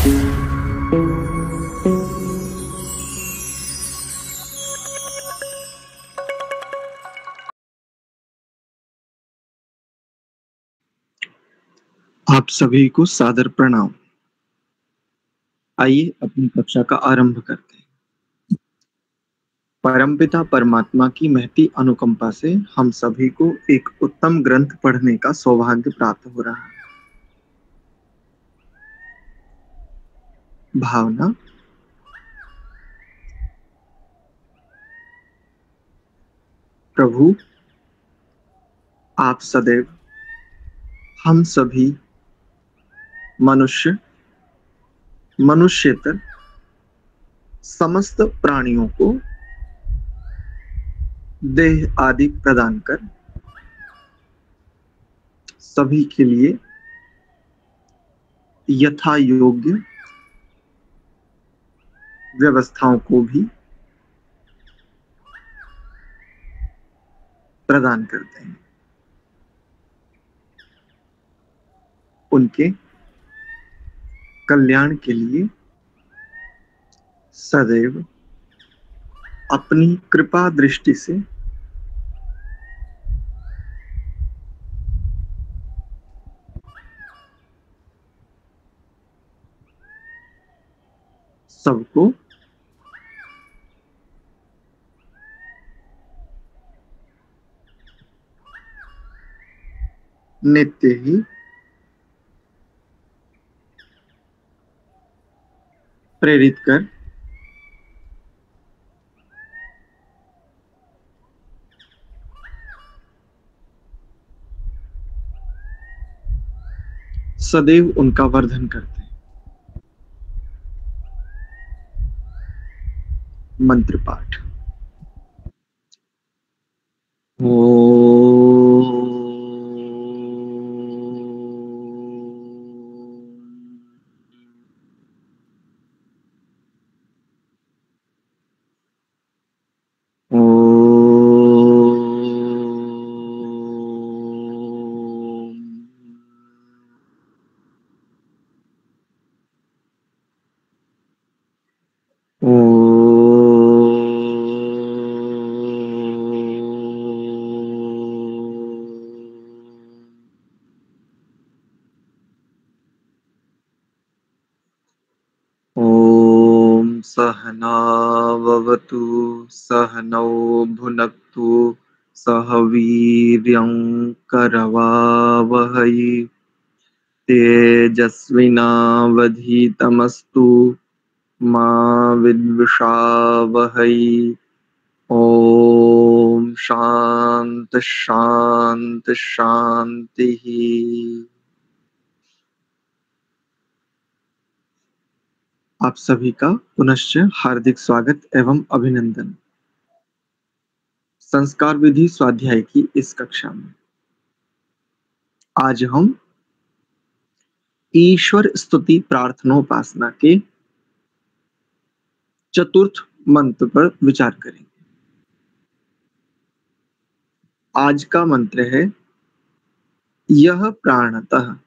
आप सभी को सादर प्रणाम। आइए अपनी कक्षा का आरंभ करते हैं। परमपिता परमात्मा की महती अनुकंपा से हम सभी को एक उत्तम ग्रंथ पढ़ने का सौभाग्य प्राप्त हो रहा है। भावना। प्रभु, आप सदैव हम सभी मनुष्य, मनुष्येतर समस्त प्राणियों को देह आदि प्रदान कर सभी के लिए यथा योग्य व्यवस्थाओं को भी प्रदान करते हैं। उनके कल्याण के लिए सदैव अपनी कृपा दृष्टि से सबको नित्य ही प्रेरित कर सदैव उनका वर्धन करते हैं। मंत्र पाठ। सहनाववतु सहनौ भुनक्तु सह वीर्यं करवावहै तेजस्विनावधीतमस्तु मा विद्विषावहै। ओम शांति शांति शांति। आप सभी का पुनश्च हार्दिक स्वागत एवं अभिनंदन। संस्कार विधि स्वाध्याय की इस कक्षा में आज हम ईश्वर स्तुति प्रार्थनोपासना के चतुर्थ मंत्र पर विचार करेंगे। आज का मंत्र है यह प्राणतः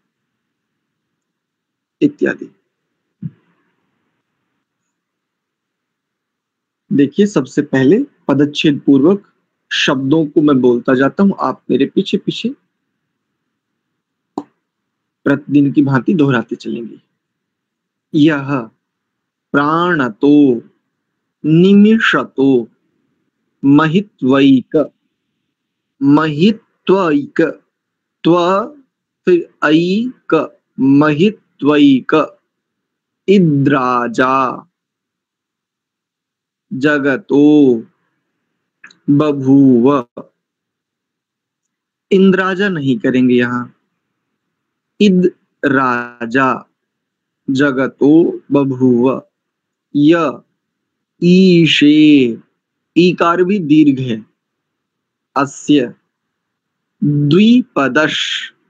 इत्यादि। देखिए, सबसे पहले पदच्छेद पूर्वक शब्दों को मैं बोलता जाता हूं, आप मेरे पीछे पीछे प्रतिदिन की भांति दोहराते चलेंगे। यह प्राणतो निमिषतो महित्वैक महित्वैक त्व फिर ऐक महित्वैक इद्राजा जगतो बभूव। इंद्राजा नहीं करेंगे यहां, इद राजा जगतो बभूव। य ईशे, ईकार भी दीर्घ है। अस्य द्विपदश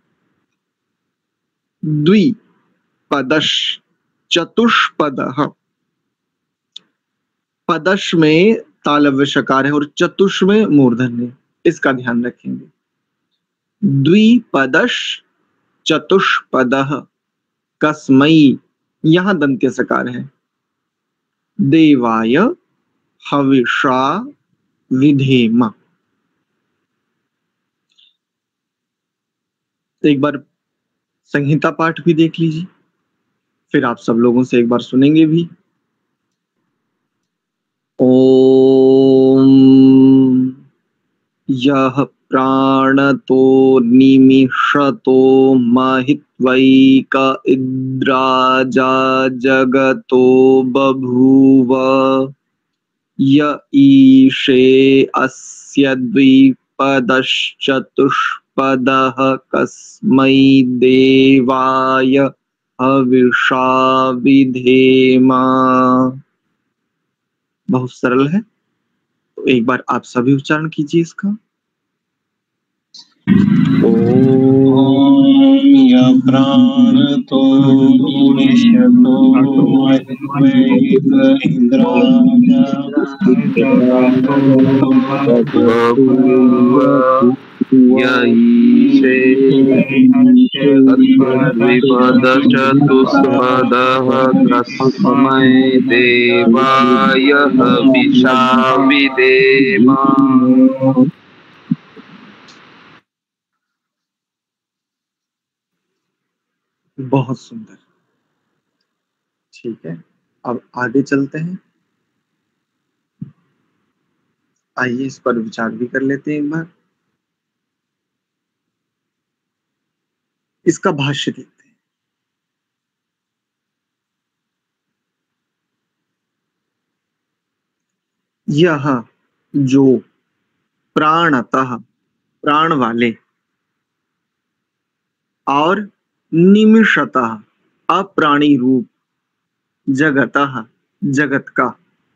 द्विपदश चतुष्पदः। पदश में तालव्य शकार है और चतुष में मूर्धन्य है, इसका ध्यान रखेंगे। द्विपदश चतुष्पदः कस्मै यहाँ दंत्य सकार है। देवाय हविषा विधेम। एक बार संहिता पाठ भी देख लीजिए, फिर आप सब लोगों से एक बार सुनेंगे भी। ओम यह प्राणतो निमिषतो महित्वैक इद्राजा जगतो बभूव य ईशे अस्य द्विपदश्चतुष्पदः कस्मै देवाय हविषा विधेम। बहुत सरल है, तो एक बार आप सभी उच्चारण कीजिए इसका। या प्राणतो निमिषतो महित्वैक इन्द्राजा बभूव य ईशे द्विपदचतुष्पदः कस्मै देवाय हविषा विधेम। बहुत सुंदर। ठीक है, अब आगे चलते हैं। आइए इस पर विचार भी कर लेते हैं एक बार। इसका भाष्य देखते हैं। यह जो प्राणतः प्राण वाले और निमिषतः अप्राणी रूप जगतः जगत का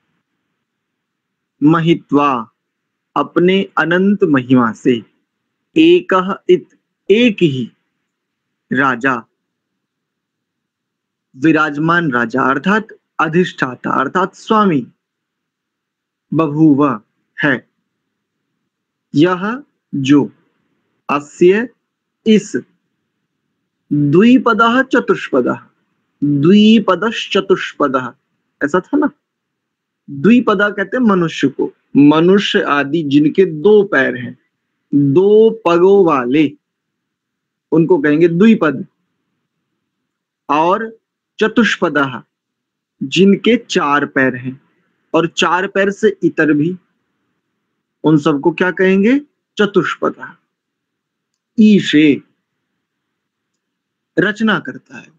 महित्वा अपने अनंत महिमा से एकह इत एक ही राजा विराजमान राजा अर्थात अधिष्ठाता अर्थात स्वामी बभूव है। यह जो अस्य इस द्विपदः चतुष्पदः द्विपदश्चतुष्पदः ऐसा था ना। द्विपदा कहते हैं मनुष्य को, मनुष्य आदि जिनके दो पैर हैं, दो पगों वाले, उनको कहेंगे द्विपद। और चतुष्पदः जिनके चार पैर हैं और चार पैर से इतर भी, उन सबको क्या कहेंगे? चतुष्पदः। ईशे रचना करता है।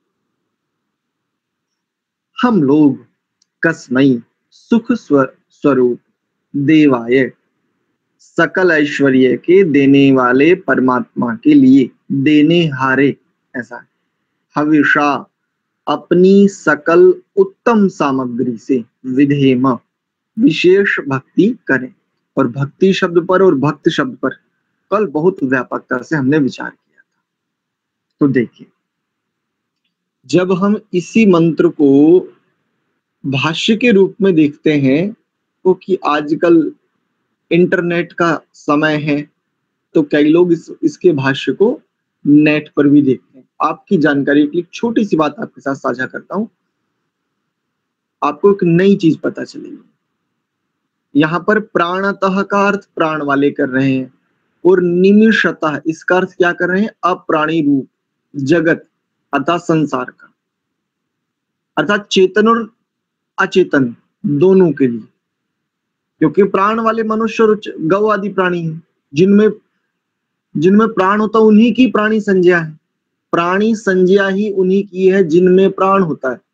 हम लोग कस्मै सुख स्वरूप देवाय सकल ऐश्वर्य के देने वाले परमात्मा के लिए, देने हारे ऐसा है, हविषा अपनी सकल उत्तम सामग्री से विधेम विशेष भक्ति करें। और भक्ति शब्द पर और भक्त शब्द पर कल बहुत व्यापकता से हमने विचार किया था। तो देखिए, जब हम इसी मंत्र को भाष्य के रूप में देखते हैं, तो कि आजकल इंटरनेट का समय है, तो कई लोग इसके भाष्य को नेट पर भी देखते हैं। आपकी जानकारी के लिए छोटी सी बात आपके साथ साझा करता हूं, आपको एक नई चीज पता चलेगी। यहाँ पर प्राणतः का अर्थ प्राण वाले कर रहे हैं, और निमिषतः इसका अर्थ क्या कर रहे हैं? अप्राणी रूप जगत अर्थात संसार का, अर्थात चेतन और अचेतन दोनों के लिए। क्योंकि प्राण वाले मनुष्य और गौ आदि प्राणी हैं, जिनमें प्राण होता है, उन्हीं की प्राणी संज्ञा है। प्राणी संज्ञा ही उन्हीं की है जिनमें प्राण होता है।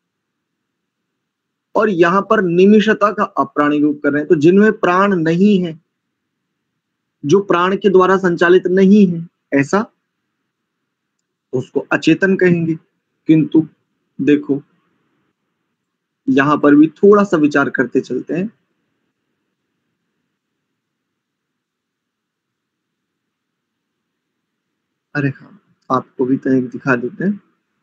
और यहां पर निमिषता का अप्राणी रूप कर रहे हैं, तो जिनमें प्राण नहीं है, जो प्राण के द्वारा संचालित नहीं है, ऐसा उसको अचेतन कहेंगे। किंतु देखो, यहां पर भी थोड़ा सा विचार करते चलते हैं। अरे हाँ, आपको भी तो एक दिखा देते हैं।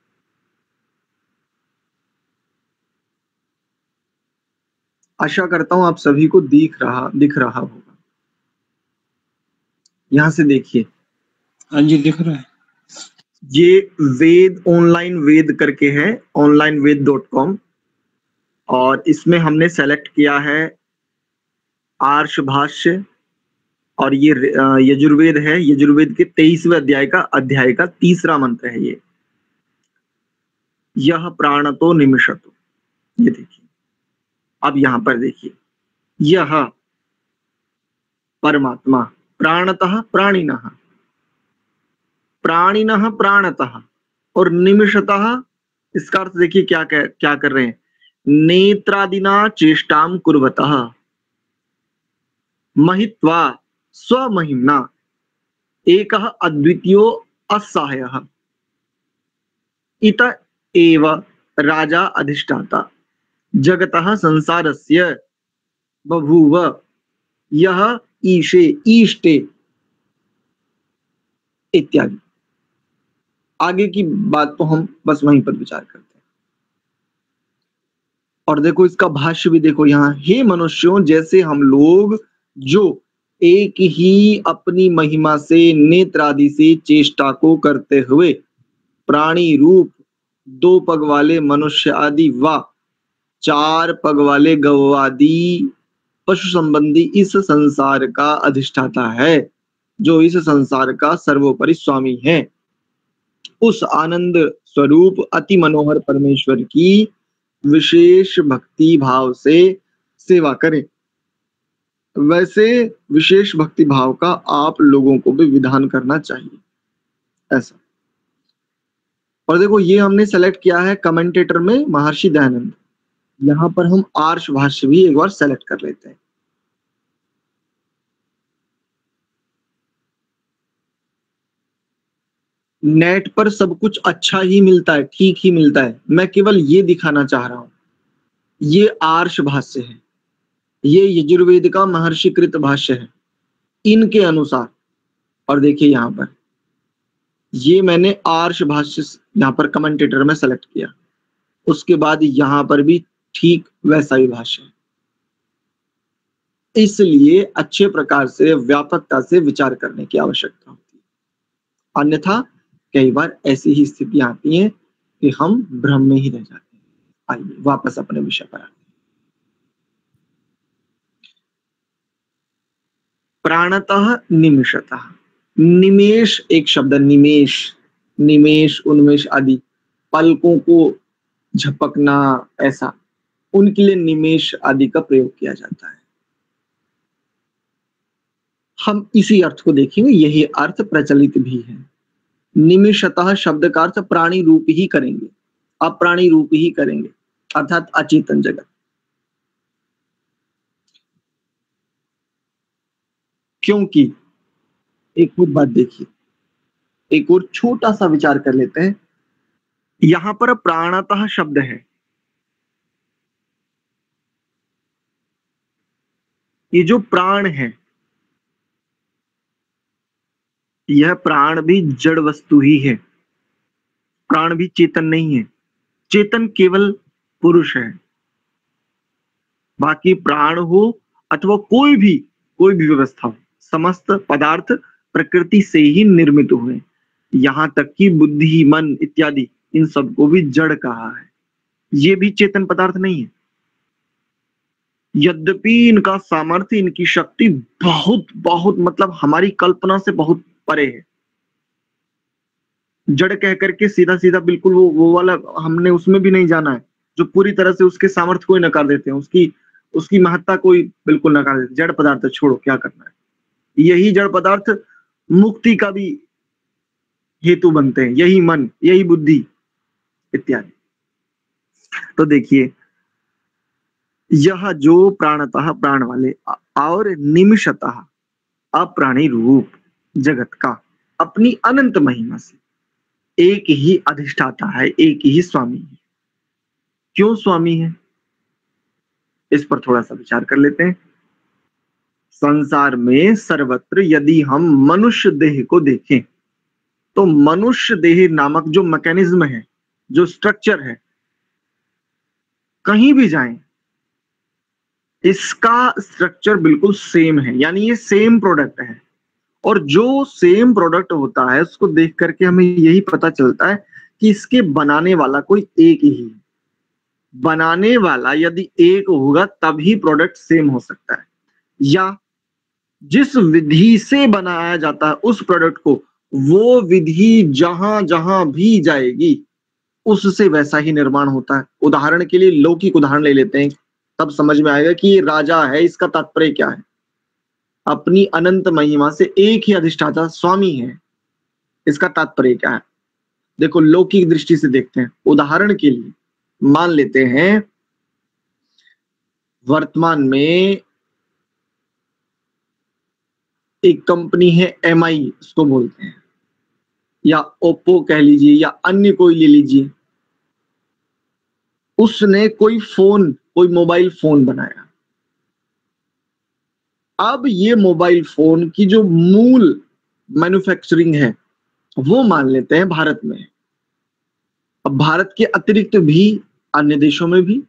आशा करता हूं आप सभी को दिख रहा होगा। यहां से देखिए। हाँ जी, दिख रहा है। ये वेद ऑनलाइन वेद करके है, onlineved.com, और इसमें हमने सेलेक्ट किया है आर्ष भाष्य, और ये यजुर्वेद है। यजुर्वेद के 23वें अध्याय का तीसरा मंत्र है ये, यह प्राणतो निमिषतो। ये देखिए, अब यहां पर देखिए, यह परमात्मा प्राणतः प्राणिनः, प्राणिनः प्राणतः, और निमिषतः, इसका अर्थ देखिए क्या कर रहे हैं, नेत्रादिना चेष्टाम कुर्वतः महित्वा स्वमहिम्ना एकः अद्वितीयो असहायः इत एव राजा अधिष्ठाता जगतः संसारस्य बभूव यह ईशे ईष्टे इत्यादि। आगे की बात तो हम बस वहीं पर विचार करते हैं। और देखो इसका भाष्य भी देखो यहाँ, हे मनुष्यों, जैसे हम लोग जो एक ही अपनी महिमा से नेत्र आदि से चेष्टा को करते हुए प्राणी रूप 2 पग वाले मनुष्य आदि व 4 पग वाले गौ आदि पशु संबंधी इस संसार का अधिष्ठाता है, जो इस संसार का सर्वोपरि स्वामी है, उस आनंद स्वरूप अति मनोहर परमेश्वर की विशेष भक्ति भाव से सेवा करें, वैसे विशेष भक्ति भाव का आप लोगों को भी विधान करना चाहिए, ऐसा। और देखो ये हमने सेलेक्ट किया है कमेंटेटर में महर्षि दयानंद। यहां पर हम आर्ष भाष्य भी एक बार सेलेक्ट कर लेते हैं। नेट पर सब कुछ अच्छा ही मिलता है, ठीक ही मिलता है, मैं केवल ये दिखाना चाह रहा हूं। ये आर्ष भाष्य है, ये यजुर्वेद का महर्षिकृत भाष्य है इनके अनुसार। और देखिए यहां पर ये मैंने आर्ष भाष्य यहां पर कमेंटेटर में सेलेक्ट किया, उसके बाद यहां पर भी ठीक वैसा ही भाष्य है। इसलिए अच्छे प्रकार से व्यापकता से विचार करने की आवश्यकता होती है, अन्यथा कई बार ऐसी ही स्थितियां आती हैं कि हम भ्रम में ही रह जाते हैं। आइए वापस अपने विषय पर आते हैं। प्राणतः निमिषतः, निमेष एक शब्द, निमेष, निमेष उन्मेष आदि पलकों को झपकना, ऐसा, उनके लिए निमेष आदि का प्रयोग किया जाता है। हम इसी अर्थ को देखेंगे, यही अर्थ प्रचलित भी है। निमिषतः शब्द का अर्थ प्राणी रूप ही करेंगे, अप्राणी रूप ही करेंगे, अर्थात अचेतन जगत। क्योंकि एक और बात देखिए, एक और छोटा सा विचार कर लेते हैं। यहां पर प्राणतः शब्द है, ये जो प्राण है, यह प्राण भी जड़ वस्तु ही है, प्राण भी चेतन नहीं है। चेतन केवल पुरुष है, बाकी प्राण हो अथवा कोई भी व्यवस्था हो, समस्त पदार्थ प्रकृति से ही निर्मित हुए, यहां तक कि बुद्धि मन इत्यादि इन सबको भी जड़ कहा है, ये भी चेतन पदार्थ नहीं है। यद्यपि इनका सामर्थ्य, इनकी शक्ति बहुत बहुत मतलब हमारी कल्पना से बहुत परे है। जड़ कह करके सीधा सीधा बिल्कुल वो वाला हमने उसमें भी नहीं जाना है, जो पूरी तरह से उसके सामर्थ्य को ही नकार देते हैं, उसकी महत्ता को ही बिल्कुल नकार देते हैं। जड़ पदार्थ छोड़ो, क्या करना है। यही जड़ पदार्थ मुक्ति का भी हेतु बनते हैं, यही मन, यही बुद्धि इत्यादि। तो देखिए, यह जो प्राणतः प्राण वाले और निमिषतः अप्राणी रूप जगत का अपनी अनंत महिमा से एक ही अधिष्ठाता है, एक ही स्वामी है। क्यों स्वामी है, इस पर थोड़ा सा विचार कर लेते हैं। संसार में सर्वत्र यदि हम मनुष्य देह को देखें, तो मनुष्य देह नामक जो मैकेनिज्म है, जो स्ट्रक्चर है, कहीं भी जाएं, इसका स्ट्रक्चर बिल्कुल सेम है, यानी ये सेम प्रोडक्ट है। और जो सेम प्रोडक्ट होता है उसको देख करके हमें यही पता चलता है कि इसके बनाने वाला कोई एक ही है। बनाने वाला यदि एक होगा तभी प्रोडक्ट सेम हो सकता है, या जिस विधि से बनाया जाता है उस प्रोडक्ट को, वो विधि जहां जहां भी जाएगी उससे वैसा ही निर्माण होता है। उदाहरण के लिए लौकिक उदाहरण ले लेते हैं, तब समझ में आएगा कि ये राजा है, इसका तात्पर्य क्या है। अपनी अनंत महिमा से एक ही अधिष्ठाता स्वामी है, इसका तात्पर्य क्या है। देखो लौकिक दृष्टि से देखते हैं। उदाहरण के लिए मान लेते हैं वर्तमान में एक कंपनी है MI उसको बोलते हैं, या ओप्पो कह लीजिए, या अन्य कोई ले लीजिए। उसने कोई मोबाइल फोन बनाया। अब ये मोबाइल फोन की जो मूल मैन्युफैक्चरिंग है वो मान लेते हैं भारत में। अब भारत के अतिरिक्त भी अन्य देशों में भी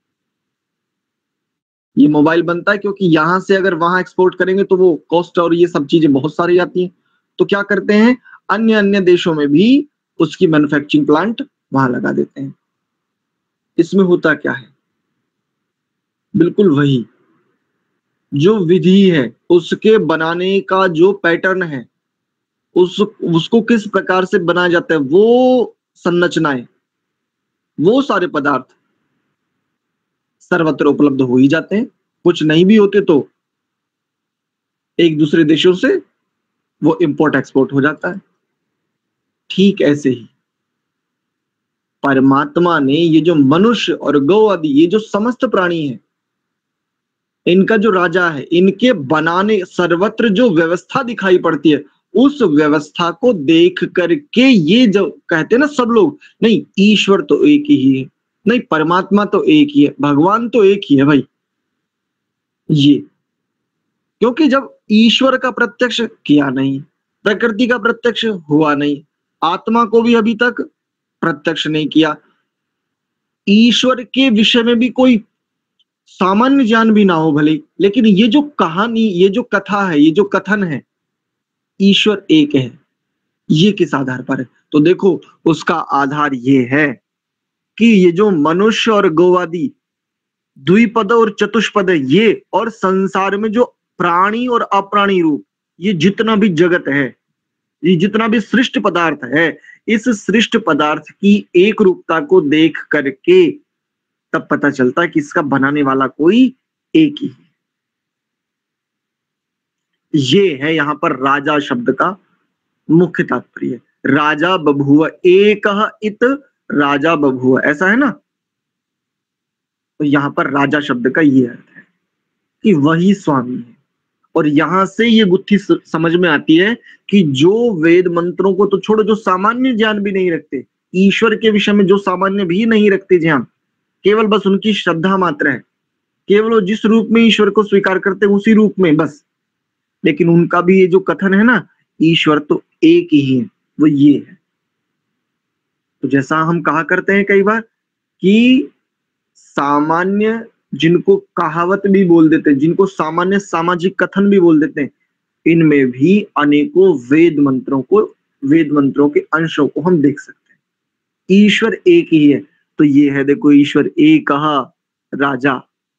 ये मोबाइल बनता है, क्योंकि यहां से अगर वहां एक्सपोर्ट करेंगे तो वो कॉस्ट और ये सब चीजें बहुत सारी आती हैं। तो क्या करते हैं, अन्य अन्य देशों में भी उसकी मैन्युफैक्चरिंग प्लांट वहां लगा देते हैं। इसमें होता क्या है, बिल्कुल वही जो विधि है, उसके बनाने का जो पैटर्न है, उसको किस प्रकार से बनाया जाता है, वो संरचनाएं, वो सारे पदार्थ सर्वत्र उपलब्ध हो ही जाते हैं। कुछ नहीं भी होते तो एक दूसरे देशों से वो इंपोर्ट एक्सपोर्ट हो जाता है। ठीक ऐसे ही परमात्मा ने ये जो मनुष्य और गौ आदि ये जो समस्त प्राणी है, इनका जो राजा है, इनके बनाने सर्वत्र जो व्यवस्था दिखाई पड़ती है, उस व्यवस्था को देख करके ये जो कहते हैं ना सब लोग, नहीं ईश्वर तो एक ही है, नहीं परमात्मा तो एक ही है, भगवान तो एक ही है भाई। ये क्योंकि जब ईश्वर का प्रत्यक्ष किया नहीं, प्रकृति का प्रत्यक्ष हुआ नहीं, आत्मा को भी अभी तक प्रत्यक्ष नहीं किया, ईश्वर के विषय में भी कोई सामान्य ज्ञान भी ना हो भले, लेकिन ये जो कहानी, ये जो कथा है, ये जो कथन है, ईश्वर एक है, ये किस आधार पर है। तो देखो उसका आधार ये है कि ये जो मनुष्य और गौवादी द्विपद और चतुष्पद है ये, और संसार में जो प्राणी और अप्राणी रूप, ये जितना भी जगत है, ये जितना भी सृष्ट पदार्थ है, इस सृष्ट पदार्थ की एक रूपता को देख करके तब पता चलता है कि इसका बनाने वाला कोई एक ही है। ये है यहां पर राजा शब्द का मुख्य तात्पर्य। राजा बभूव एकः इत राजा बभूव, ऐसा है ना। तो यहां पर राजा शब्द का ये अर्थ है कि वही स्वामी है। और यहां से ये गुत्थी समझ में आती है कि जो वेद मंत्रों को तो छोड़ो, जो सामान्य ज्ञान भी नहीं रखते, ईश्वर के विषय में जो सामान्य भी नहीं रखते ज्ञान, केवल बस उनकी श्रद्धा मात्र है, केवल वो जिस रूप में ईश्वर को स्वीकार करते हैं उसी रूप में बस, लेकिन उनका भी ये जो कथन है ना, ईश्वर तो एक ही है, वो ये है। तो जैसा हम कहा करते हैं कई बार कि सामान्य जिनको कहावत भी बोल देते हैं, जिनको सामान्य सामाजिक कथन भी बोल देते हैं, इनमें भी अनेकों वेद मंत्रों के अंशों को हम देख सकते हैं। ईश्वर एक ही है, तो ये है देखो ईश्वर एक कहा राजा,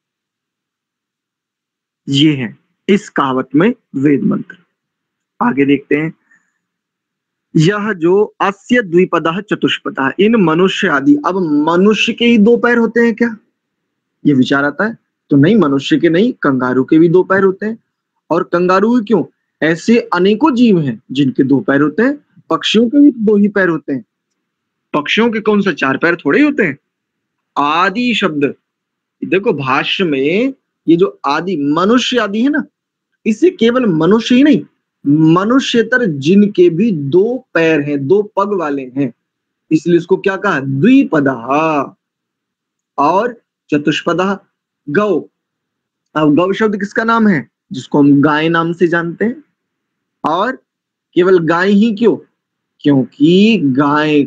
ये है इस कहावत में वेद मंत्र। आगे देखते हैं, यह जो अस्य द्विपदः चतुष्पदः, इन मनुष्य आदि, अब मनुष्य के ही दो पैर होते हैं क्या, ये विचार आता है। तो नहीं, मनुष्य के नहीं, कंगारू के भी दो पैर होते हैं। और कंगारू क्यों, ऐसे अनेकों जीव हैं जिनके दो पैर होते हैं। पक्षियों के भी दो ही पैर होते हैं, पक्षियों के कौन सा चार पैर थोड़े ही होते हैं। आदि शब्द देखो भाष्य में, ये जो आदि मनुष्य आदि है ना, इससे केवल मनुष्य ही नहीं, मनुष्यतर जिनके भी दो पैर हैं, दो पग वाले हैं, इसलिए इसको क्या कहा, द्विपदः और चतुष्पदः। गौ, अब गौ शब्द किसका नाम है, जिसको हम गाय नाम से जानते हैं। और केवल गाय ही क्यों, क्योंकि गाय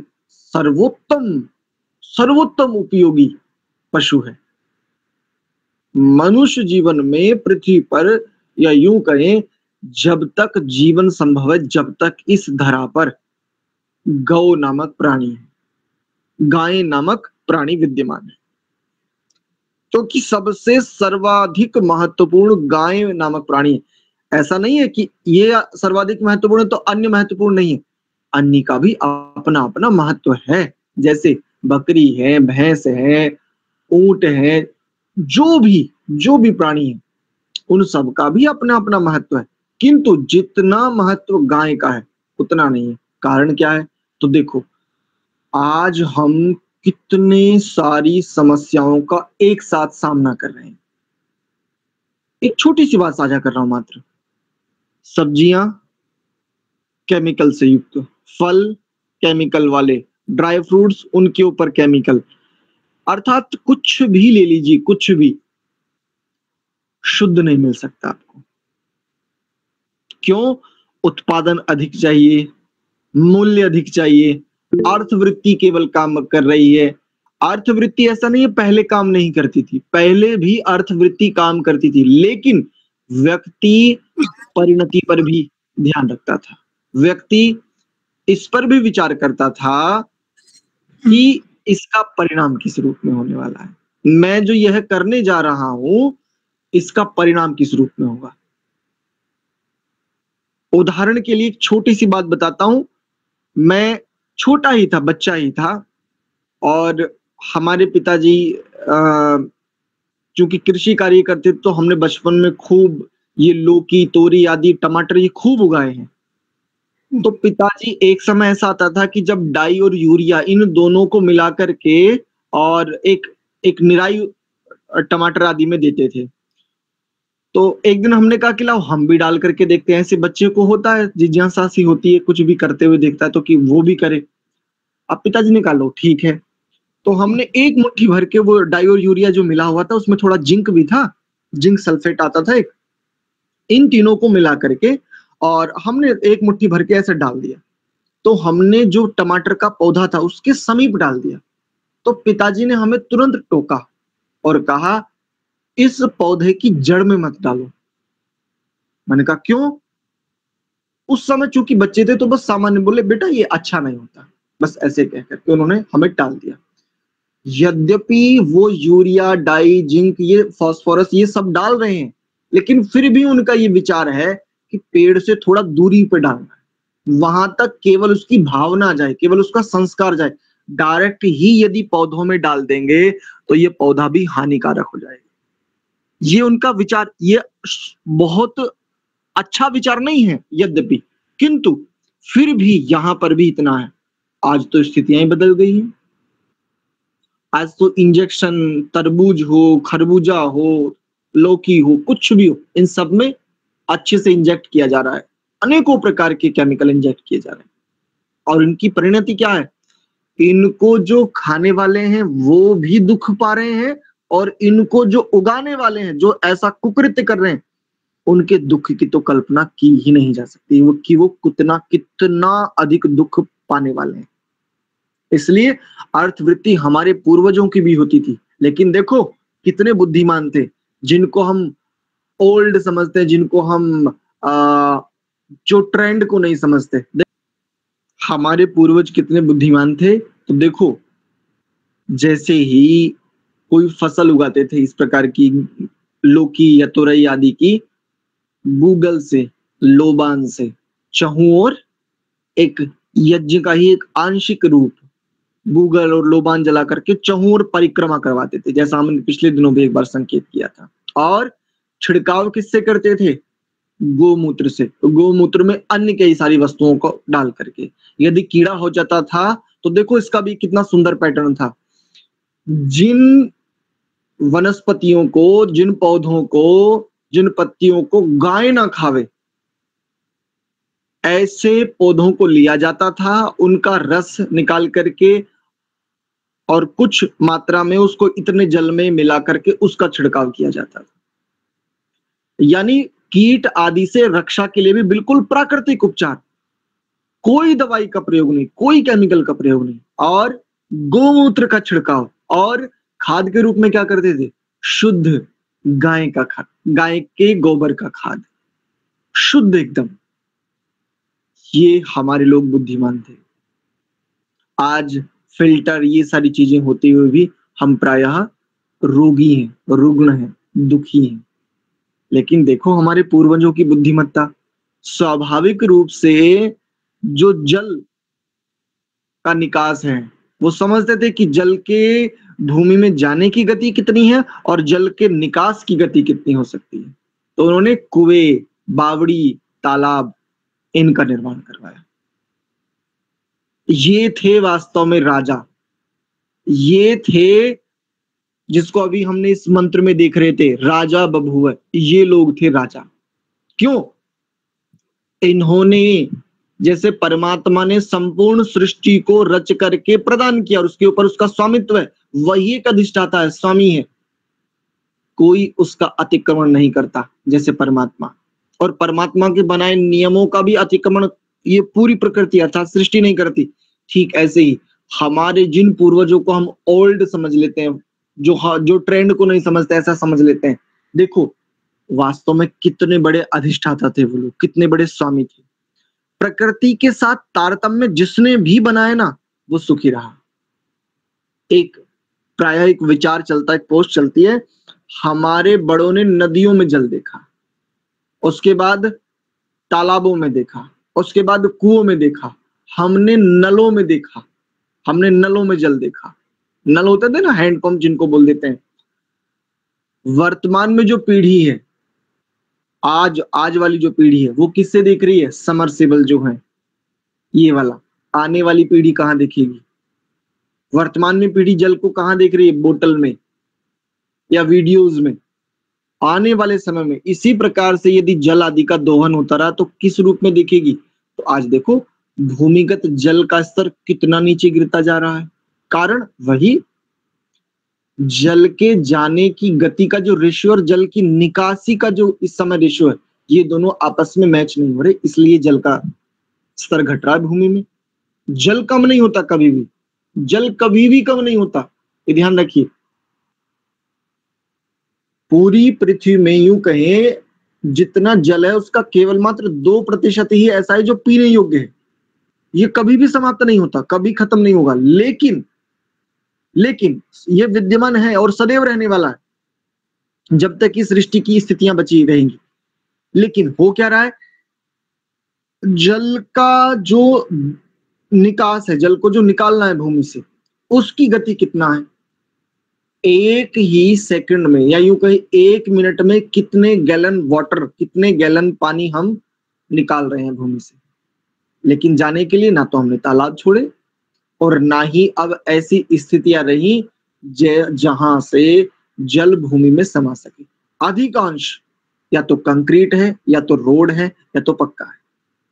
सर्वोत्तम उपयोगी पशु है। मनुष्य जीवन में पृथ्वी पर, या यूं कहें जब तक जीवन संभव है, जब तक इस धरा पर गौ नामक प्राणी है, गाय नामक प्राणी विद्यमान है। क्योंकि सबसे सर्वाधिक महत्वपूर्ण गाय नामक प्राणी है। ऐसा नहीं है कि ये सर्वाधिक महत्वपूर्ण है तो अन्य महत्वपूर्ण नहीं है, अन्य का भी अपना अपना महत्व है। जैसे बकरी है, भैंस है, ऊंट है, जो भी प्राणी है उन सब का भी अपना अपना महत्व है, किंतु जितना महत्व गाय का है उतना नहीं है। कारण क्या है? तो देखो, आज हम कितने सारी समस्याओं का एक साथ सामना कर रहे हैं। एक छोटी सी बात साझा कर रहा हूं मात्र। सब्जियां केमिकल से युक्त, फल केमिकल वाले, ड्राई फ्रूट्स उनके ऊपर केमिकल, अर्थात कुछ भी ले लीजिए, कुछ भी शुद्ध नहीं मिल सकता आपको। क्यों? उत्पादन अधिक चाहिए, मूल्य अधिक चाहिए, अर्थवृत्ति केवल काम कर रही है। अर्थवृत्ति ऐसा नहीं है पहले काम नहीं करती थी, पहले भी अर्थवृत्ति काम करती थी, लेकिन व्यक्ति परिणति पर भी ध्यान रखता था। व्यक्ति इस पर भी विचार करता था कि इसका परिणाम किस रूप में होने वाला है, मैं जो यह करने जा रहा हूं इसका परिणाम किस रूप में होगा। उदाहरण के लिए एक छोटी सी बात बताता हूं। मैं छोटा ही था, बच्चा ही था, और हमारे पिताजी चूंकि कृषि कार्य करते तो हमने बचपन में खूब ये लौकी, तोरी आदि, टमाटर ये खूब उगाए हैं। तो पिताजी, एक समय ऐसा आता था कि जब डाई और यूरिया इन दोनों को मिला करके और एक निराई टमाटर आदि में देते थे। तो एक दिन हमने कहा कि लाओ हम भी डाल करके देखते हैं। ऐसे बच्चे को होता है, जिज्ञासा सी होती है, कुछ भी करते हुए देखता है तो कि वो भी करे। अब पिताजी ने कहा लो ठीक है। तो हमने एक मुट्ठी भर के वो डाई और यूरिया जो मिला हुआ था उसमें थोड़ा जिंक भी था, जिंक सल्फेट आता था एक, इन तीनों को मिला करके और हमने एक मुट्ठी भर के ऐसे डाल दिया। तो हमने जो टमाटर का पौधा था उसके समीप डाल दिया। तो पिताजी ने हमें तुरंत टोका और कहा इस पौधे की जड़ में मत डालो। मैंने कहा क्यों? उस समय चूंकि बच्चे थे तो बस सामान्य बोले बेटा ये अच्छा नहीं होता, बस ऐसे कह करके उन्होंने हमें टाल दिया। यद्यपि वो यूरिया, डाई, जिंक, ये फास्फोरस ये सब डाल रहे हैं, लेकिन फिर भी उनका ये विचार है कि पेड़ से थोड़ा दूरी पे डालना है, वहां तक केवल उसकी भावना जाए, केवल उसका संस्कार जाए। डायरेक्ट ही यदि पौधों में डाल देंगे तो ये पौधा भी हानिकारक हो जाएगा। ये उनका विचार, ये बहुत अच्छा विचार नहीं है यद्यपि, किंतु फिर भी यहां पर भी इतना है। आज तो स्थितियां ही बदल गई हैं। आज तो इंजेक्शन, तरबूज हो, खरबूजा हो, लौकी हो, कुछ भी हो, इन सब में अच्छे से इंजेक्ट किया जा रहा है। अनेकों प्रकार के केमिकल इंजेक्ट किए जा रहे हैं और इनकी परिणति क्या है? इनको जो खाने वाले हैं वो भी दुख पा रहे हैं और इनको जो उगाने वाले हैं, जो ऐसा कुकृत्य कर रहे हैं, उनके दुख की तो कल्पना की ही नहीं जा सकती वो कि वो कितना अधिक दुख पाने वाले हैं। इसलिए अर्थवृत्ति हमारे पूर्वजों की भी होती थी, लेकिन देखो कितने बुद्धिमान थे, जिनको हम ओल्ड समझते हैं, जिनको हम जो ट्रेंड को नहीं समझते। हमारे पूर्वज कितने बुद्धिमान थे। तो देखो जैसे ही कोई फसल उगाते थे इस प्रकार की लौकी या तोरई आदि की, गूगल से, लोबान से चहुं ओर एक यज्ञ का ही एक आंशिक रूप गूगल और लोबान जला करके चहुं ओर परिक्रमा करवाते थे, जैसा हमने पिछले दिनों भी एक बार संकेत किया था। और छिड़काव किससे करते थे? गोमूत्र से। गोमूत्र में अन्य कई सारी वस्तुओं को डाल करके यदि कीड़ा हो जाता था तो देखो इसका भी कितना सुंदर पैटर्न था। जिन वनस्पतियों को, जिन पौधों को, जिन पत्तियों को गाय ना खावे, ऐसे पौधों को लिया जाता था, उनका रस निकाल करके और कुछ मात्रा में उसको इतने जल में मिला करके उसका छिड़काव किया जाता था। यानी कीट आदि से रक्षा के लिए भी बिल्कुल प्राकृतिक उपचार, कोई दवाई का प्रयोग नहीं, कोई केमिकल का प्रयोग नहीं। और गोमूत्र का छिड़काव, और खाद के रूप में क्या करते थे? शुद्ध गाय का खाद, गाय के गोबर का खाद, शुद्ध एकदम। ये हमारे लोग बुद्धिमान थे। आज फिल्टर ये सारी चीजें होते हुए भी हम प्रायः रोगी हैं, रुग्ण हैं, दुखी हैं। लेकिन देखो हमारे पूर्वजों की बुद्धिमत्ता, स्वाभाविक रूप से जो जल का निकास है वो समझते थे कि जल के भूमि में जाने की गति कितनी है और जल के निकास की गति कितनी हो सकती है। तो उन्होंने कुएं, बावड़ी, तालाब इनका निर्माण करवाया। ये थे वास्तव में राजा, ये थे जिसको अभी हमने इस मंत्र में देख रहे थे, राजा बभूव। ये लोग थे राजा। क्यों? इन्होंने, जैसे परमात्मा ने संपूर्ण सृष्टि को रच करके प्रदान किया और उसके ऊपर उसका स्वामित्व है, वही एक अधिष्ठाता है, स्वामी है, कोई उसका अतिक्रमण नहीं करता जैसे परमात्मा। और परमात्मा के बनाए नियमों का भी अतिक्रमण ये पूरी प्रकृति अर्थात सृष्टि नहीं करती। ठीक ऐसे ही हमारे जिन पूर्वजों को हम ओल्ड समझ लेते हैं, जो ट्रेंड को नहीं समझते, ऐसा समझ लेते हैं, देखो वास्तव में कितने बड़े अधिष्ठाता थे वो लोग, कितने बड़े स्वामी थे। प्रकृति के साथ तारतम्य जिसने भी बनाया ना, वो सुखी रहा। एक प्रायः एक विचार चलता है, एक पोस्ट चलती है, हमारे बड़ों ने नदियों में जल देखा, उसके बाद तालाबों में देखा, उसके बाद कुओं में देखा, हमने नलों में देखा, हमने नलों में जल देखा। नल होते थे ना, हैंडपंप जिनको बोल देते हैं। वर्तमान में जो पीढ़ी है, आज वाली जो पीढ़ी है, वो किससे देख रही है? समरसेबल जो है ये वाला। आने वाली पीढ़ी कहां देखेगी? वर्तमान में पीढ़ी जल को कहां देख रही है? बोतल में या वीडियोज में। आने वाले समय में इसी प्रकार से यदि जल आदि का दोहन होता रहा तो किस रूप में दिखेगी? तो आज देखो भूमिगत जल का स्तर कितना नीचे गिरता जा रहा है। कारण वही जल के जाने की गति का जो रेशियो और जल की निकासी का जो इस समय रेशियो है, ये दोनों आपस में मैच नहीं हो रहे, इसलिए जल का स्तर घट रहा है भूमि में। जल कम नहीं होता कभी भी, जल कभी भी कम नहीं होता, ये ध्यान रखिए। पूरी पृथ्वी में यूं कहें जितना जल है उसका केवल मात्र 2% ही ऐसा है जो पीने योग्य है। ये कभी भी समाप्त नहीं होता, कभी खत्म नहीं होगा। लेकिन ये विद्यमान है और सदैव रहने वाला है जब तक कि सृष्टि की स्थितियां बची रहेंगी। लेकिन हो क्या रहा है? जल का जो निकास है, जल को जो निकालना है भूमि से, उसकी गति कितना है? एक ही सेकंड में या यूं कहें 1 मिनट में कितने गैलन वाटर, कितने गैलन पानी हम निकाल रहे हैं भूमि से। लेकिन जाने के लिए ना तो हमने तालाब छोड़े और ना ही अब ऐसी स्थितियां रही जहां से जल भूमि में समा सके। अधिकांश या तो कंक्रीट है, या तो रोड है, या तो पक्का है।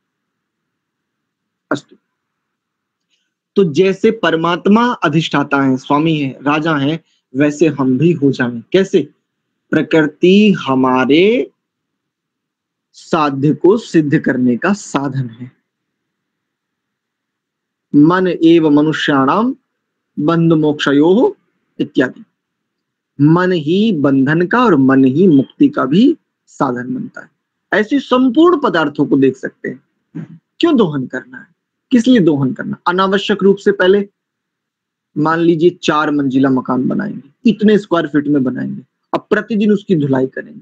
अस्तु। तो जैसे परमात्मा अधिष्ठाता है, स्वामी है, राजा है, वैसे हम भी हो जाएं। कैसे? प्रकृति हमारे साध्य को सिद्ध करने का साधन है। मन एव मनुष्याणाम बंध मोक्षयोः इत्यादि। मन ही बंधन का और मन ही मुक्ति का भी साधन बनता है। ऐसे संपूर्ण पदार्थों को देख सकते हैं। क्यों दोहन करना है? किस लिए दोहन करना? अनावश्यक रूप से पहले मान लीजिए 4 मंजिला मकान बनाएंगे, इतने स्क्वायर फीट में बनाएंगे, अब प्रतिदिन उसकी धुलाई करेंगे।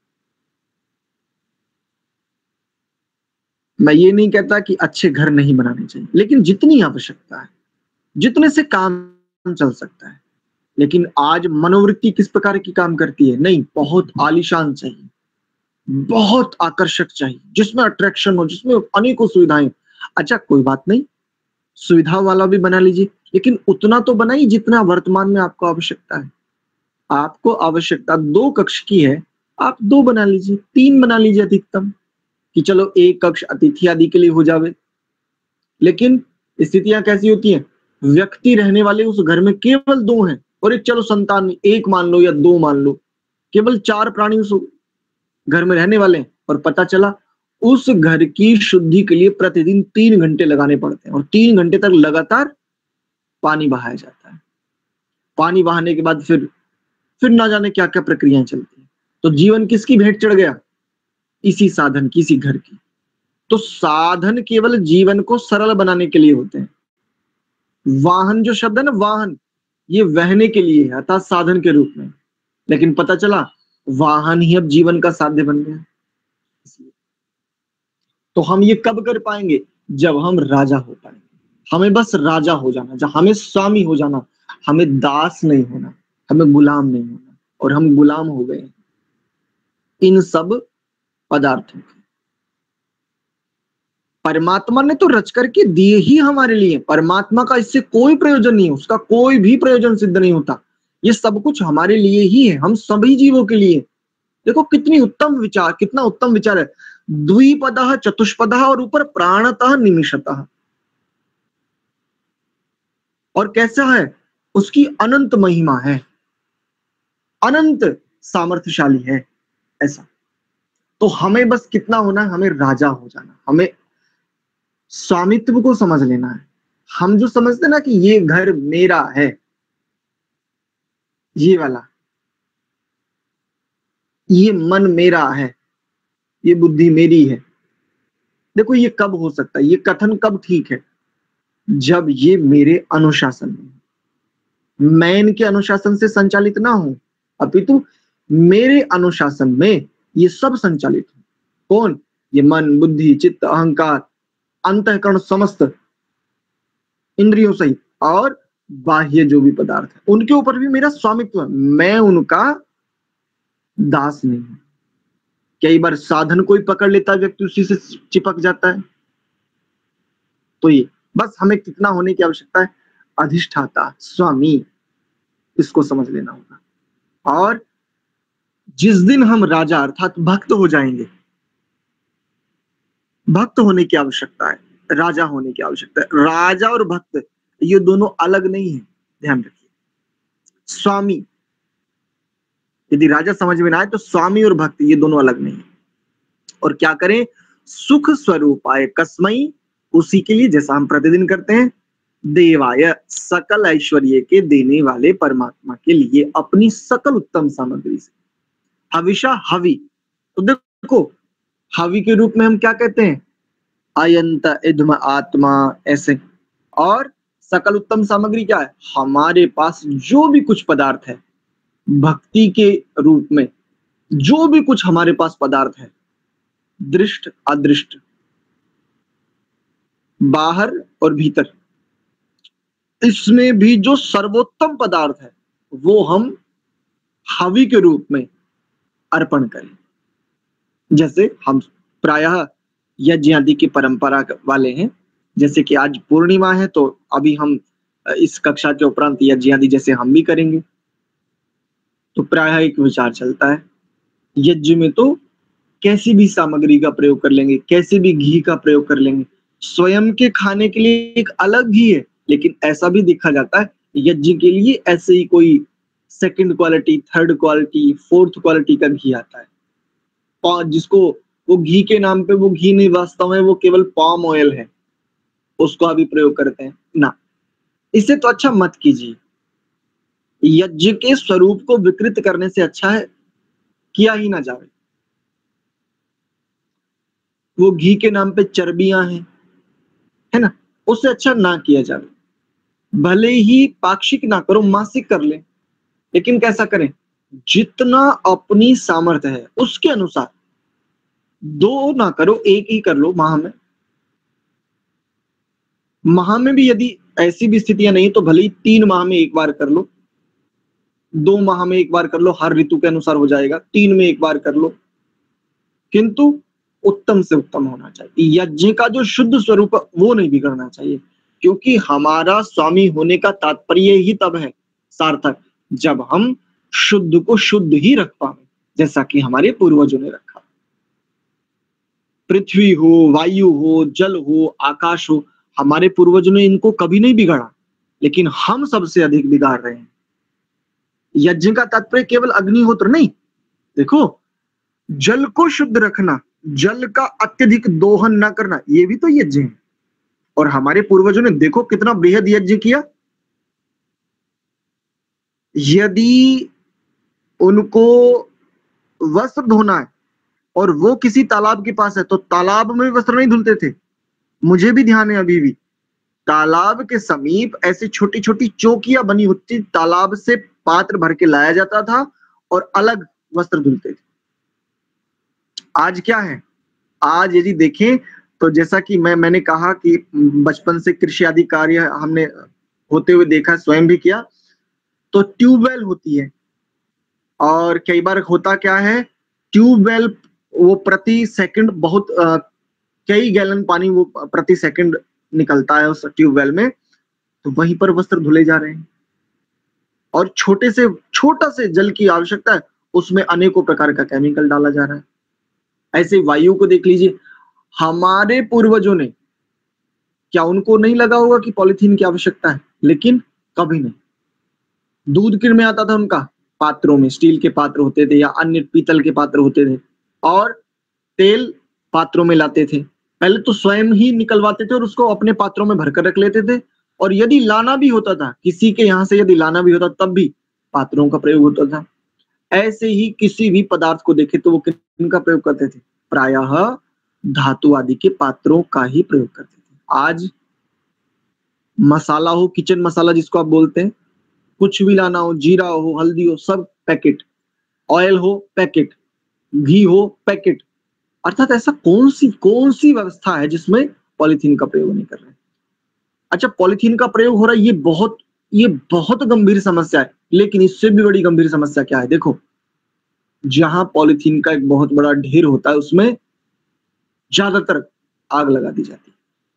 मैं ये नहीं कहता कि अच्छे घर नहीं बनाने चाहिए, लेकिन जितनी आवश्यकता है, जितने से काम चल सकता है। लेकिन आज मनोवृत्ति किस प्रकार की काम करती है? नहीं, बहुत आलीशान चाहिए, बहुत आकर्षक चाहिए, जिसमें अट्रैक्शन हो, जिसमें अनेकों सुविधाएं। अच्छा कोई बात नहीं, सुविधा वाला भी बना लीजिए, लेकिन उतना तो बनाइए जितना वर्तमान में आपको आवश्यकता है। आपको आवश्यकता 2 कक्ष की है, आप 2 बना लीजिए, 3 बना लीजिए अधिकतम, कि चलो 1 कक्ष अतिथि आदि के लिए हो जावे। लेकिन स्थितियां कैसी होती हैं? व्यक्ति रहने वाले उस घर में केवल 2 हैं और एक चलो संतान 1 मान लो या 2 मान लो, केवल 4 प्राणी उस घर में रहने वाले हैं, और पता चला उस घर की शुद्धि के लिए प्रतिदिन 3 घंटे लगाने पड़ते हैं और 3 घंटे तक लगातार पानी बहाया जाता है। पानी बहाने के बाद फिर ना जाने क्या क्या प्रक्रियाएं चलती हैं। तो जीवन किसकी भेंट चढ़ गया? इसी साधन की, इसी घर की। तो साधन केवल जीवन को सरल बनाने के लिए होते हैं। वाहन जो शब्द है ना, वाहन, ये वहने के लिए है, अर्थात साधन के रूप में। लेकिन पता चला वाहन ही अब जीवन का साध्य बन गया। तो हम ये कब कर पाएंगे? जब हम राजा हो पाएंगे। हमें बस राजा हो जाना, जब हमें स्वामी हो जाना, हमें दास नहीं होना, हमें गुलाम नहीं होना। और हम गुलाम हो गए इन सब पदार्थों के। परमात्मा ने तो रच करके दिए ही हमारे लिए। परमात्मा का इससे कोई प्रयोजन नहीं है, उसका कोई भी प्रयोजन सिद्ध नहीं होता। ये सब कुछ हमारे लिए ही है, हम सभी जीवों के लिए। देखो कितनी उत्तम विचार, कितना उत्तम विचार है। द्विपदः चतुष्पदः और ऊपर प्राणतः निमिषतः। और कैसा है? उसकी अनंत महिमा है, अनंत सामर्थ्यशाली है ऐसा। तो हमें बस कितना होना है? हमें राजा हो जाना, हमें स्वामित्व को समझ लेना है। हम जो समझते ना कि ये घर मेरा है, ये वाला, ये मन मेरा है, ये बुद्धि मेरी है। देखो ये कब हो सकता है, ये कथन कब ठीक है? जब ये मेरे अनुशासन में, मैं इनके अनुशासन से संचालित ना हूं, अपितु मेरे अनुशासन में ये सब संचालित हो। कौन? ये मन, बुद्धि, चित्त, अहंकार, अंतःकरण, समस्त इंद्रियों सहित और बाह्य जो भी पदार्थ है, उनके ऊपर भी मेरा स्वामित्व है। मैं उनका दास नहीं हूं। कई बार साधन कोई पकड़ लेता है, व्यक्ति उसी से चिपक जाता है। तो ये बस हमें कितना होने की आवश्यकता है? अधिष्ठाता, स्वामी, इसको समझ लेना होगा। और जिस दिन हम राजा अर्थात भक्त हो जाएंगे, भक्त होने की आवश्यकता है, राजा होने की आवश्यकता है। राजा और भक्त ये दोनों अलग नहीं है, ध्यान रखिए। स्वामी, यदि राजा समझ में ना आए तो स्वामी और भक्त ये दोनों अलग नहीं है। और क्या करें? सुख स्वरूपाय कस्मई, उसी के लिए जैसा हम प्रतिदिन करते हैं, देवाय, सकल ऐश्वर्य के देने वाले परमात्मा के लिए अपनी सकल उत्तम सामग्री से। हविषा, हवि, तो देखो हवि के रूप में हम क्या कहते हैं? अयंत इद्म आत्मा, ऐसे। और सकल उत्तम सामग्री क्या है? हमारे पास जो भी कुछ पदार्थ है, भक्ति के रूप में जो भी कुछ हमारे पास पदार्थ है, दृष्ट अदृष्ट, बाहर और भीतर, इसमें भी जो सर्वोत्तम पदार्थ है वो हम हवि के रूप में अर्पण करें। जैसे हम प्रायः यज्ञ आदि की परंपरा वाले हैं, जैसे कि आज पूर्णिमा है तो अभी हम इस कक्षा के उपरांत यज्ञ आदि जैसे हम भी करेंगे। तो प्रायः एक विचार चलता है, यज्ञ में तो कैसी भी सामग्री का प्रयोग कर लेंगे, कैसे भी घी का प्रयोग कर लेंगे। स्वयं के खाने के लिए एक अलग घी है, लेकिन ऐसा भी देखा जाता है यज्ञ के लिए ऐसे ही कोई second quality, third quality, fourth quality का घी आता है, जिसको वो घी के नाम पे, वो घी नहीं, वास्तव में वो केवल पाम ऑयल है, उसको अभी प्रयोग करते हैं ना। इससे तो अच्छा मत कीजिए। यज्ञ के स्वरूप को विकृत करने से अच्छा है किया ही ना जाए। वो घी के नाम पे चर्बियां हैं, है ना, उससे अच्छा ना किया जाए। भले ही पाक्षिक ना करो, मासिक कर ले, लेकिन कैसा करें? जितना अपनी सामर्थ्य है उसके अनुसार। 2 ना करो, 1 ही कर लो माह में। माह में भी यदि ऐसी भी स्थितियां नहीं तो भले ही 3 माह में 1 बार कर लो, 2 माह में 1 बार कर लो, हर ऋतु के अनुसार हो जाएगा। 3 में 1 बार कर लो, किंतु उत्तम से उत्तम होना चाहिए। यज्ञ का जो शुद्ध स्वरूप है वो नहीं बिगड़ना चाहिए, क्योंकि हमारा स्वामी होने का तात्पर्य ही तब है सार्थक जब हम शुद्ध को शुद्ध ही रख पाए, जैसा कि हमारे पूर्वजों ने रखा। पृथ्वी हो, वायु हो, जल हो, आकाश हो, हमारे पूर्वजों ने इनको कभी नहीं बिगाड़ा, लेकिन हम सबसे अधिक बिगाड़ रहे हैं। यज्ञ का तात्पर्य केवल अग्निहोत्र नहीं। देखो, जल को शुद्ध रखना, जल का अत्यधिक दोहन ना करना, ये भी तो यज्ञ है। और हमारे पूर्वजों ने देखो कितना बेहद यज्ञ किया। यदि उनको वस्त्र धोना है और वो किसी तालाब के पास है, तो तालाब में वस्त्र नहीं धुलते थे। मुझे भी ध्यान है अभी भी, तालाब के समीप ऐसी छोटी छोटी चौकियां बनी होती, तालाब से पात्र भर के लाया जाता था और अलग वस्त्र धुलते थे। आज क्या है? आज यदि देखें तो जैसा कि मैंने कहा कि बचपन से कृषि आदि कार्य हमने होते हुए देखा, स्वयं भी किया, तो ट्यूबवेल होती है और कई बार होता क्या है, ट्यूबवेल वो प्रति सेकंड बहुत कई गैलन पानी वो प्रति सेकंड निकलता है उस ट्यूबवेल में, तो वहीं पर वस्त्र धुले जा रहे हैं। और छोटा से जल की आवश्यकता है, उसमें अनेकों प्रकार का केमिकल डाला जा रहा है। ऐसे वायु को देख लीजिए, हमारे पूर्वजों ने, क्या उनको नहीं लगा होगा कि पॉलिथीन की आवश्यकता है? लेकिन कभी नहीं। दूध किन में आता था उनका? पात्रों में, स्टील के पात्र होते थे या अन्य पीतल के पात्र होते थे, और तेल पात्रों में लाते थे। पहले तो स्वयं ही निकलवाते थे और उसको अपने पात्रों में भरकर रख लेते थे, और यदि लाना भी होता था किसी के यहां से, यदि लाना भी होता तब भी पात्रों का प्रयोग होता था। ऐसे ही किसी भी पदार्थ को देखे तो वो किनका प्रयोग करते थे? प्रायः धातु आदि के पात्रों का ही प्रयोग करते थे। आज मसाला हो, किचन मसाला जिसको आप बोलते हैं, कुछ भी लाना हो, जीरा हो, हल्दी हो, सब पैकेट, ऑयल हो पैकेट, घी हो पैकेट। अर्थात ऐसा कौन सी व्यवस्था है जिसमें पॉलिथीन का प्रयोग नहीं कर रहे? अच्छा, पॉलिथीन का प्रयोग हो रहा है, ये बहुत गंभीर समस्या है। लेकिन इससे भी बड़ी गंभीर समस्या क्या है? देखो, जहां पॉलिथीन का एक बहुत बड़ा ढेर होता है उसमें ज्यादातर आग लगा दी जाती है।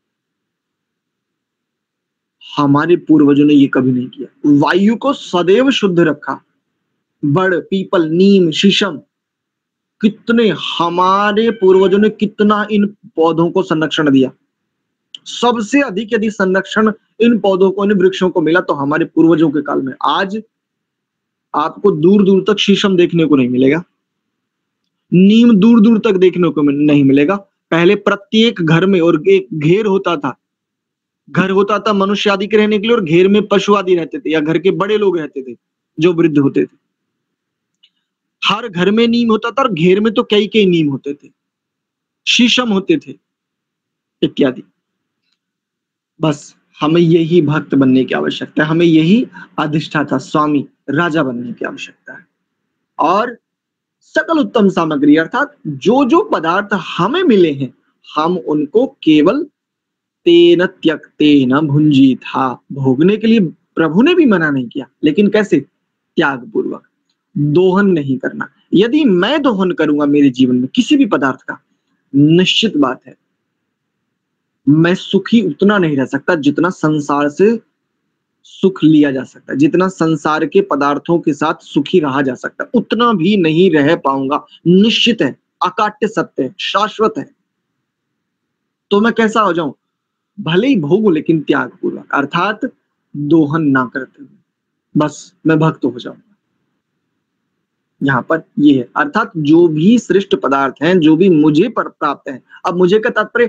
हमारे पूर्वजों ने ये कभी नहीं किया। वायु को सदैव शुद्ध रखा। बड़, पीपल, नीम, शीशम, कितने हमारे पूर्वजों ने कितना इन पौधों को संरक्षण दिया। सबसे अधिक यदि संरक्षण इन पौधों को, इन वृक्षों को मिला तो हमारे पूर्वजों के काल में। आज आपको दूर दूर तक शीशम देखने को नहीं मिलेगा, नीम दूर दूर तक देखने को नहीं मिलेगा। पहले प्रत्येक घर में और एक घेर होता था, घर होता था मनुष्य आदि के रहने के लिए, और घेर में पशु आदि रहते थे या घर के बड़े लोग रहते थे जो वृद्ध होते थे। हर घर में नीम होता था, और घेर में तो कई कई नीम होते थे, शीशम होते थे इत्यादि। बस हमें यही भक्त बनने की आवश्यकता है, हमें यही अधिष्ठाता स्वामी राजा बनने की आवश्यकता है। और सकल उत्तम सामग्री अर्थात जो जो पदार्थ हमें मिले हैं, हम उनको केवल तेन त्यक्तेन भुंजी था, भोगने के लिए प्रभु ने भी मना नहीं किया, लेकिन कैसे? त्याग पूर्वक, दोहन नहीं करना। यदि मैं दोहन करूंगा मेरे जीवन में किसी भी पदार्थ का, निश्चित बात है मैं सुखी उतना नहीं रह सकता जितना संसार से सुख लिया जा सकता है, जितना संसार के पदार्थों के साथ सुखी रहा जा सकता है, उतना भी नहीं रह पाऊंगा। निश्चित है, अकाट्य सत्य है, शाश्वत है। तो मैं कैसा हो जाऊं? भले ही भोगू लेकिन त्याग पूर्वक, अर्थात दोहन ना करते हुए, बस मैं भक्त हो जाऊंगा। यहाँ पर ये है, अर्थात जो भी श्रेष्ठ पदार्थ हैं, जो भी मुझे प्राप्त है, अब मुझे का तात्पर्य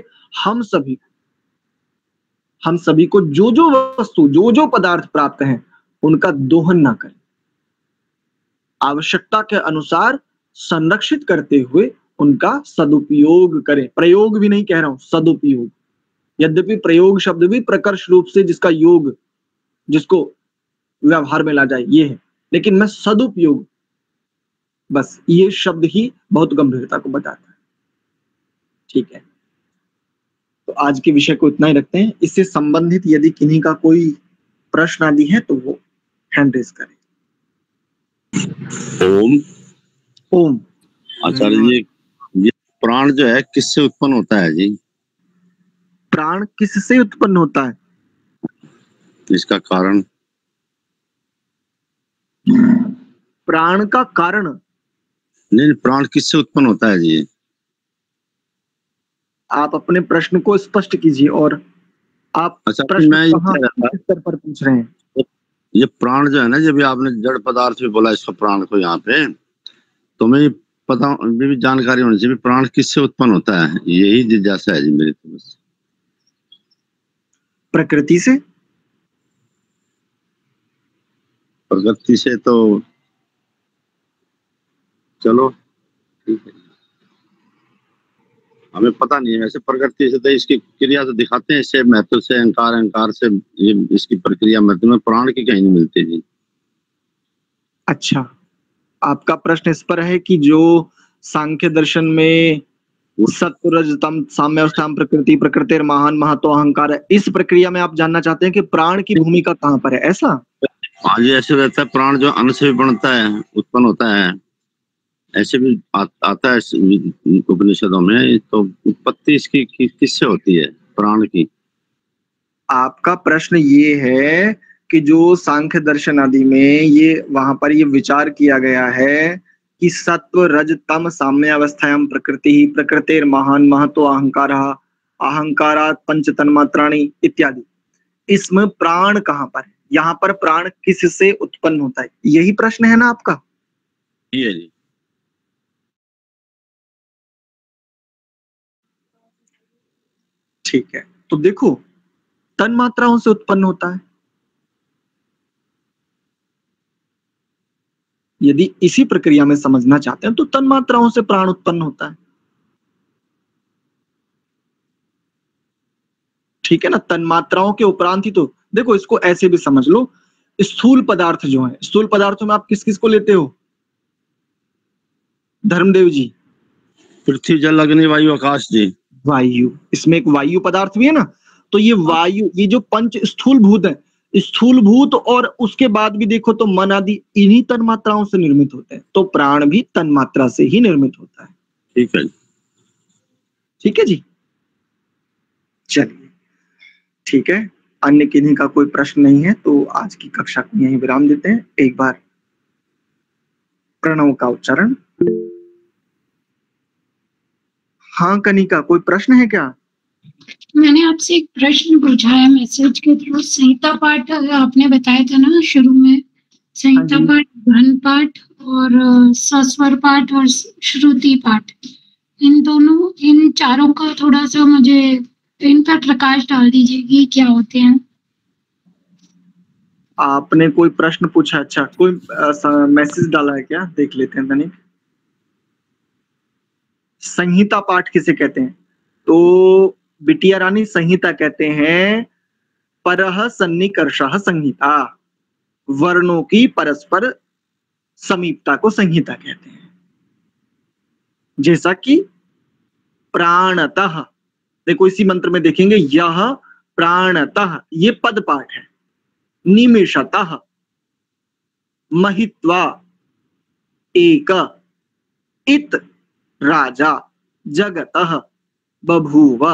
हम सभी को जो जो वस्तु, जो जो पदार्थ प्राप्त हैं, उनका दोहन ना करें, आवश्यकता के अनुसार संरक्षित करते हुए उनका सदुपयोग करें। प्रयोग भी नहीं कह रहा हूं, सदुपयोग। यद्यपि प्रयोग शब्द भी प्रकर्ष रूप से जिसका योग, जिसको व्यवहार में ला जाए, ये है, लेकिन मैं सदुपयोग, बस ये शब्द ही बहुत गंभीरता को बताता है। ठीक है, तो आज के विषय को इतना ही रखते हैं। इससे संबंधित यदि किन्हीं का कोई प्रश्न आदि है तो वो हैंड रेज करें। ओम। ओम। आचार्य जी, ये प्राण जो है किससे उत्पन्न होता है जी? प्राण किससे उत्पन्न होता है? इसका कारण? प्राण का कारण? नहीं, प्राण किससे उत्पन्न होता है जी? आप अपने प्रश्न को स्पष्ट कीजिए, और आप प्रश्न कहाँ स्तर पर पूछ रहे हैं? ये प्राण जो है ना, जब आपने जड़ पदार्थ भी बोला इसको प्राण को यहाँ पे, तो मैं पता भी जानकारी होनी चाहिए प्राण किससे उत्पन्न होता है, यही जिज्ञासा है जी मेरी तो बस। प्रकृति से। प्रकृति से तो चलो ठीक है। हमें पता नहीं है, ऐसे प्रकृति से तो इसकी क्रिया तो दिखाते हैं, इससे महत्व से अहंकार, अहंकार से ये इसकी प्रक्रिया महत्व में प्राण की कहीं नहीं मिलती जी। अच्छा, आपका प्रश्न इस पर है कि जो सांख्य दर्शन में सत्व रज तम साम्यावस्थाम प्रकृति प्रकृतिर महान महतो अहंकार है, इस प्रक्रिया में आप जानना चाहते हैं कि प्राण की भूमिका कहाँ पर है, ऐसा? हाँ जी, ऐसे रहता है, प्राण जो अन्न से भी बनता है, उत्पन्न होता है, ऐसे भी आता है उपनिषदों में। तो उत्पत्ति इसकी किससे होती है, प्राण की? आपका प्रश्न ये है कि जो सांख्य दर्शन आदि में ये वहां पर ये विचार किया गया है कि सत्व रज तम साम्य अवस्थायाम प्रकृति ही प्रकृतिर महान महतो अहंकार अहंकारात पंच तन्मात्राणि इत्यादि, इसमें प्राण कहाँ पर है, यहाँ पर प्राण किससे उत्पन्न होता है, यही प्रश्न है ना आपका? ये जी। ठीक है, तो देखो तन्मात्राओं से उत्पन्न होता है। यदि इसी प्रक्रिया में समझना चाहते हैं तो तन्मात्राओं से प्राण उत्पन्न होता है, ठीक है ना। तन्मात्राओं के उपरांत ही तो देखो, इसको ऐसे भी समझ लो, स्थूल पदार्थ जो है, स्थूल पदार्थों में आप किस किस को लेते हो धर्मदेव जी? पृथ्वी जल अग्नि वायु आकाश जी। वायु, इसमें एक वायु पदार्थ भी है ना। तो ये वायु, ये जो पंच स्थूल भूत है, स्थूल भूत और उसके बाद भी देखो तो मन आदि इन्हीं तन्मात्राओं से निर्मित होते हैं, तो प्राण भी तन्मात्रा से ही निर्मित होता है। ठीक है, ठीक है जी, चलिए ठीक है, अन्य किन्हीं का कोई प्रश्न नहीं है तो आज की कक्षा को यहीं विराम देते हैं। एक बार प्रणव का उच्चारण। हाँ कनिका, कोई प्रश्न है क्या? मैंने आपसे एक प्रश्न पूछा है मैसेज के थ्रू। संहिता पाठ आपने बताया था ना शुरू में, संहिता पाठ, घन पाठ और सस्वर पाठ और श्रुति पाठ, इन दोनों, इन चारों का थोड़ा सा मुझे इन पर प्रकाश डाल दीजिए कि क्या होते हैं। आपने कोई प्रश्न पूछा? अच्छा, कोई मैसेज डाला है क्या, देख लेते हैं तनिक। संहिता पाठ किसे कहते हैं? तो बिटिया रानी, संहिता कहते हैं परह सन्निकर्षः संहिता, वर्णों की परस्पर समीपता को संहिता कहते हैं। जैसा कि प्राणतः, देखो इसी मंत्र में देखेंगे, यह प्राणतः, ये पद पाठ है। निमिषतः, महित्वा, एक, इत राजा, जगतः, बभूव,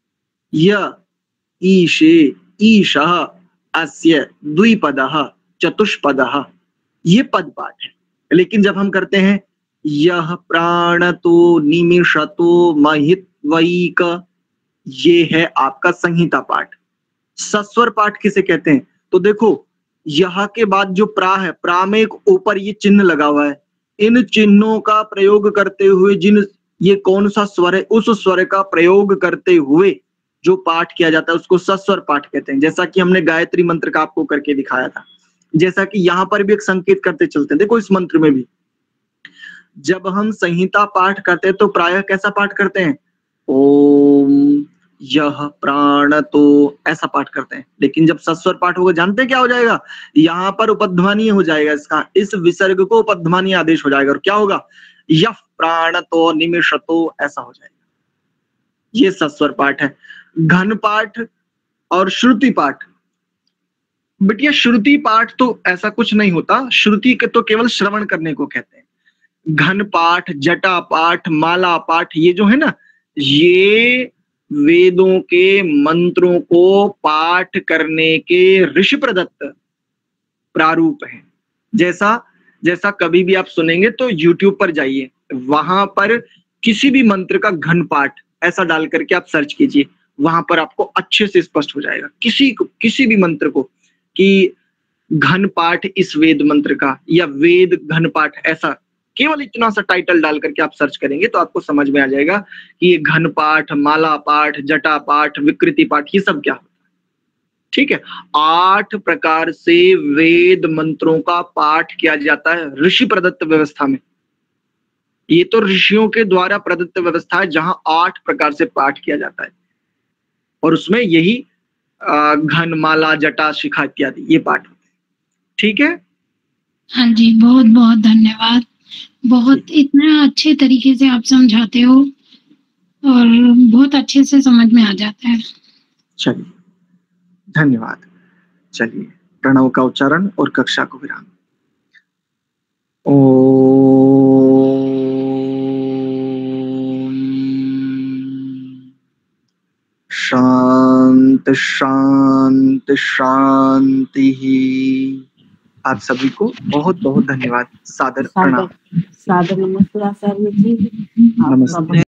य ईशे, ईशः, अस्य, द्विपदः, चतुष्पदः, ये पद पाठ है। लेकिन जब हम करते हैं यह प्राणतो निमिषतो महित्वैक, ये है आपका संहिता पाठ। सस्वर पाठ किसे कहते हैं? तो देखो यह के बाद जो प्रा है, प्रा में एक ऊपर ये चिन्ह लगा हुआ है, इन चिन्हों का प्रयोग करते हुए जिन, ये कौन सा स्वर है, उस स्वर का प्रयोग करते हुए जो पाठ किया जाता है उसको सस्वर पाठ कहते हैं। जैसा कि हमने गायत्री मंत्र का आपको करके दिखाया था, जैसा कि यहाँ पर भी एक संकेत करते चलते हैं। देखो इस मंत्र में भी जब हम संहिता पाठ करते हैं तो प्रायः कैसा पाठ करते हैं, ओम यह प्राण, तो ऐसा पाठ करते हैं। लेकिन जब सस्वर पाठ होगा, जानते हैं क्या हो जाएगा, यहाँ पर उपध्मानीय हो जाएगा, इसका इस विसर्ग को उपध्मानीय आदेश हो जाएगा और क्या होगा, यह प्राण तो निमिषतो, ऐसा हो जाएगा। ये सस्वर पाठ है। घन पाठ और श्रुति पाठ, बेटिया श्रुति पाठ तो ऐसा कुछ नहीं होता, श्रुति के तो केवल श्रवण करने को कहते हैं। घन पाठ, जटा पाठ, माला पाठ, ये जो है ना, ये वेदों के मंत्रों को पाठ करने के ऋषि प्रदत्त प्रारूप है। जैसा कभी भी आप सुनेंगे तो YouTube पर जाइए, वहां पर किसी भी मंत्र का घन पाठ ऐसा डाल करके आप सर्च कीजिए, वहां पर आपको अच्छे से स्पष्ट हो जाएगा किसी भी मंत्र को कि घन पाठ इस वेद मंत्र का, या वेद घन पाठ, ऐसा केवल इतना सा टाइटल डाल करके आप सर्च करेंगे तो आपको समझ में आ जाएगा कि ये घन पाठ, माला पाठ, जटा पाठ, विकृति पाठ, ये सब क्या होता है। ठीक है, 8 प्रकार से वेद मंत्रों का पाठ किया जाता है ऋषि प्रदत्त व्यवस्था में। ये तो ऋषियों के द्वारा प्रदत्त व्यवस्था है जहां 8 प्रकार से पाठ किया जाता है, और उसमें यही घन, माला, जटा, शिखा इत्यादि ये पाठ होते हैं। ठीक है, हाँ जी, बहुत बहुत धन्यवाद। बहुत इतना अच्छे तरीके से आप समझाते हो और बहुत अच्छे से समझ में आ जाता है। चलिए धन्यवाद। चलिए प्रणव का उच्चारण और कक्षा को विराम। ओम शांत शांत शांति। आप सभी को बहुत बहुत धन्यवाद। सादर प्रणाम। सादर नमस्ते आचार्य जी। नमस्ते।